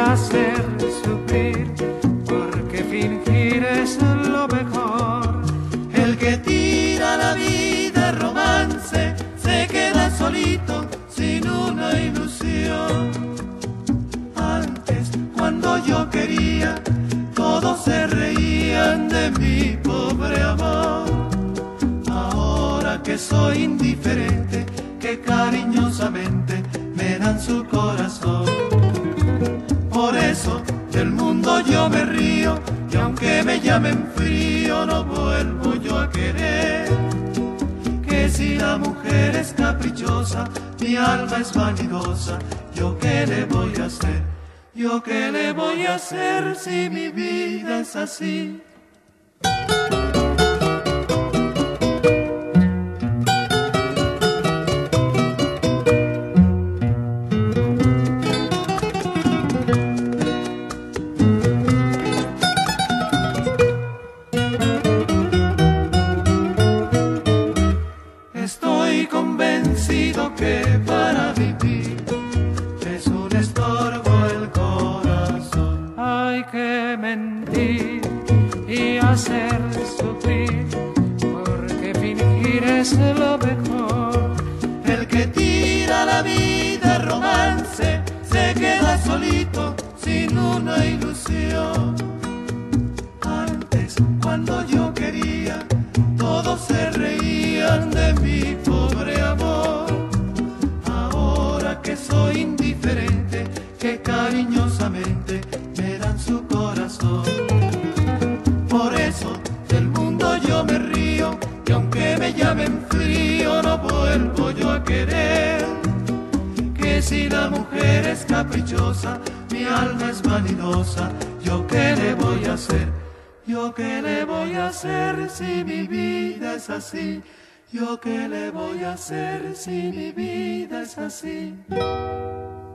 hacer sufrir, porque fingir es lo mejor. El que tira la vida romance se queda solito sin una ilusión. Antes, cuando yo quería, todos se reían de mi pobre amor. Ahora que soy indiferente, que cariñosamente me dan su corazón. Por eso del mundo yo me río, y aunque me llamen frío no vuelvo yo a querer. Que si la mujer es caprichosa, mi alma es vanidosa, ¿yo qué le voy a hacer? ¿Yo qué le voy a hacer si mi vida es así? Estoy convencido que para vivir es un estorbo el corazón. Hay que mentir y hacer sufrir, porque fingir es lo mejor. El que tira la vida romance se queda solito sin una ilusión. Antes, cuando yo quería, todos se reían de mi pobre amor. Ahora que soy indiferente, que cariñosamente me dan su corazón. Por eso del mundo yo me río, y aunque me llamen frío no vuelvo yo a querer. Que si la mujer es caprichosa, mi alma es vanidosa, ¿yo qué le voy a hacer? ¿Yo qué le voy a hacer si mi vida es así? ¿Yo qué le voy a hacer si mi vida es así?